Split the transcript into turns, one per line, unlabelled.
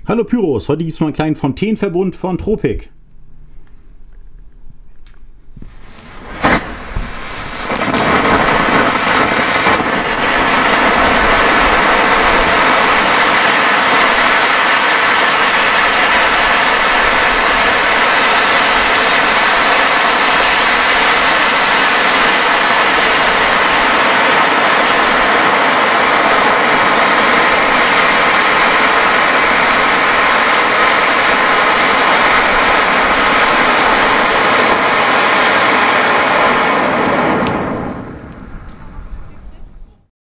Hallo Pyros, heute gibt es mal einen kleinen Fontänenverbund von Tropik.